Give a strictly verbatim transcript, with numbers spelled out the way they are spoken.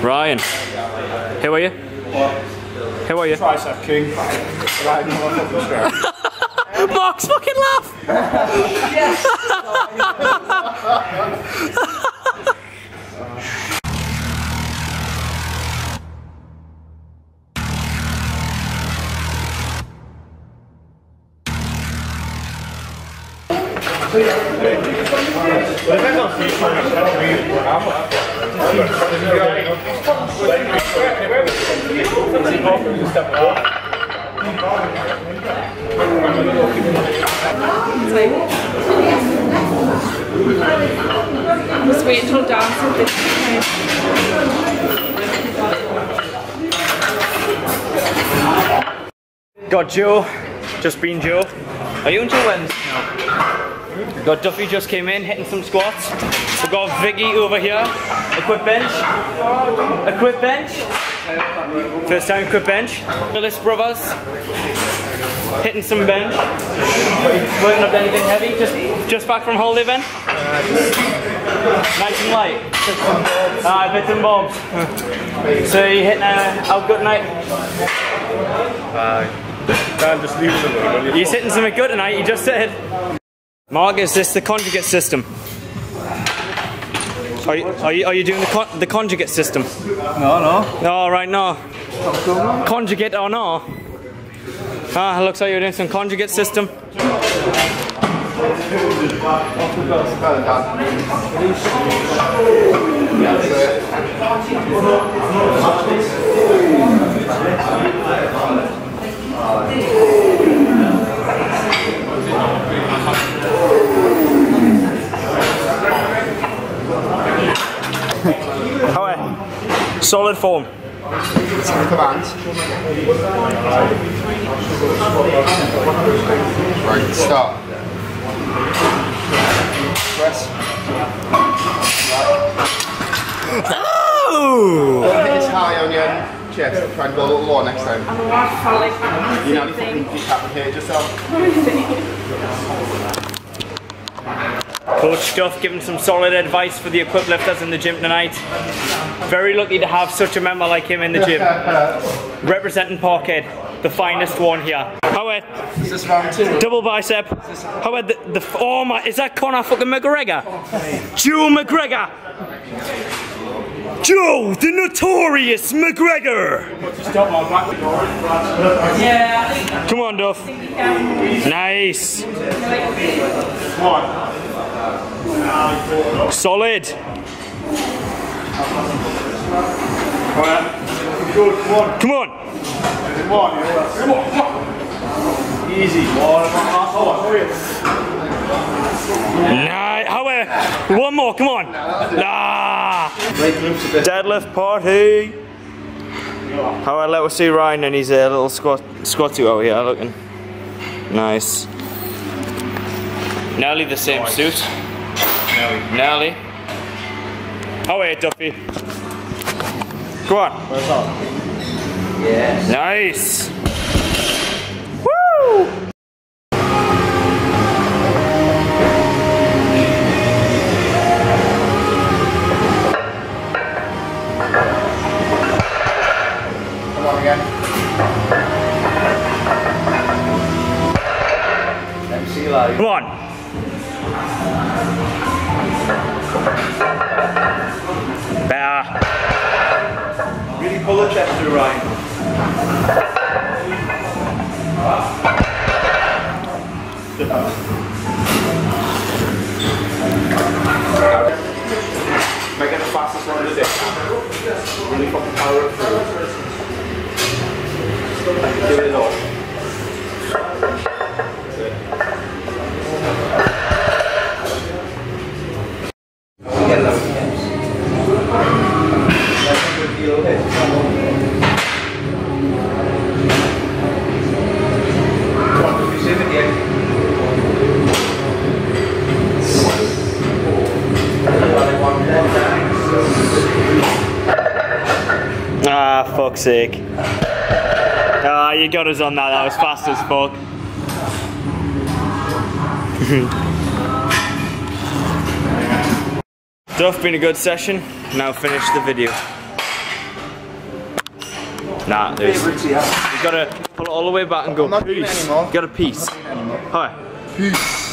Ryan, how are you? How are you? Tricep king. Right, no one fucking straight. Mark's fucking laugh! Yes! Just wait until dance with this. Got Joe, just been Joe. Are you on Joe Wednesday? No. Got Duffy just came in, hitting some squats. We've got Vicky over here, equip bench. Equip bench. First time equip bench. Willis brothers, hitting some bench. Working up anything heavy, just just back from holiday then? Nice and light. Ah, bits and bobs. So you hitting a out good night? Aye. Can't just leave it alone. You're hitting something good tonight, you just said. Mark, is this the conjugate system? Are you, are you, are you doing the, con the conjugate system? No, no. No, right, no. Conjugate or no? Ah, looks like you're doing some conjugate system. How are you? Solid form. Commands. Right, start. Press. Oh! Don't hit as high on your chest. Try and go a little lower next time. I'm a lot phallic. You know, you fucking decapitate yourself. Coach Duff giving some solid advice for the equip lifters in the gym tonight. Very lucky to have such a member like him in the gym. Representing Parkhead, the finest one here. How about Is this round two? double bicep? How about the, the oh my, is that Conor fucking McGregor? Joe McGregor! Joe, the notorious McGregor! Yeah. Come on, Duff. Nice. Solid. Come on. Easy. Nice. How about one more? Come on. Ah. Deadlift party. How about let us see Ryan and his uh, little squat squatty out here looking. Nice. Nearly the same suit. Nearly. How are you, Duffy? Go on. Where's that? Yes. Nice. Woo! Come on again. M C live. Come on. Better. Really pull the chest through, Ryan. Make it the fastest one of the day. Really fucking power it through. Give it all. Ah, fuck's sake. Ah, you got us on that, that was fast as fuck. Duff, been a good session. Now finish the video. Nah, there's. Favourites here. You gotta pull it all the way back and go. I'm not doing it Peace. anymore. You gotta peace. Anymore. Hi. Peace.